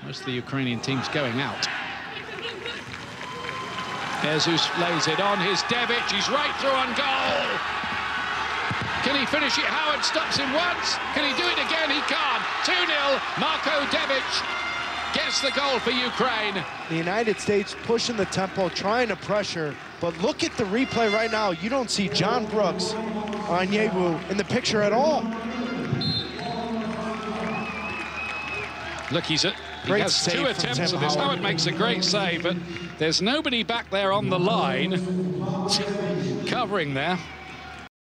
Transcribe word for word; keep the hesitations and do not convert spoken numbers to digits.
Most of the Ukrainian team's going out. Jesus lays it on. Here's Devic. He's right through on goal. Can he finish it? Howard stops him once. Can he do it again? He can't. two nil. Marko Devic gets the goal for Ukraine. The United States pushing the tempo, trying to pressure. But look at the replay right now. You don't see John Brooks or Onyewu in the picture at all. Look, he's at, he Great has two attempts at this. Howard. Howard makes a great save, but there's nobody back there on the line covering there.